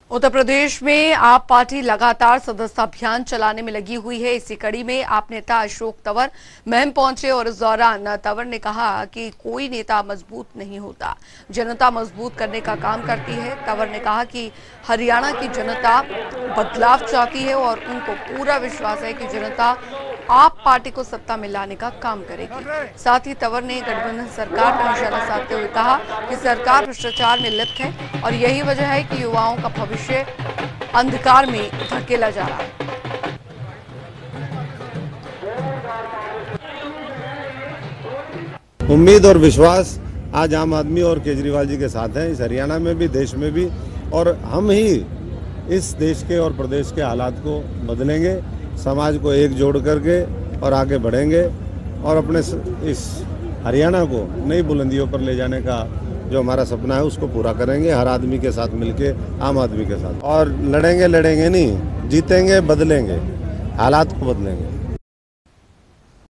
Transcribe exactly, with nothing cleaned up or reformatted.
उत्तर प्रदेश में आप पार्टी लगातार सदस्यता अभियान चलाने में लगी हुई है। इसी कड़ी में आप नेता अशोक तंवर महम पहुंचे और इस दौरान तंवर ने कहा कि कोई नेता मजबूत नहीं होता, जनता मजबूत करने का काम करती है। तंवर ने कहा कि हरियाणा की जनता बदलाव चाहती है और उनको पूरा विश्वास है कि जनता आप पार्टी को सत्ता में लाने का काम करेगी। साथ ही तंवर ने गठबंधन सरकार पर निशाना साधते हुए कहा कि सरकार भ्रष्टाचार में लिप्त है और यही वजह है कि युवाओं का भविष्य अंधकार में धकेला जा रहा है। उम्मीद और विश्वास आज आम आदमी और केजरीवाल जी के साथ है, इस हरियाणा में भी, देश में भी, और हम ही इस देश के और प्रदेश के हालात को बदलेंगे, समाज को एक जोड़ करके और आगे बढ़ेंगे और अपने इस हरियाणा को नई बुलंदियों पर ले जाने का जो हमारा सपना है उसको पूरा करेंगे, हर आदमी के साथ मिलके, आम आदमी के साथ। और लड़ेंगे लड़ेंगे नहीं, जीतेंगे, बदलेंगे, हालात को बदलेंगे।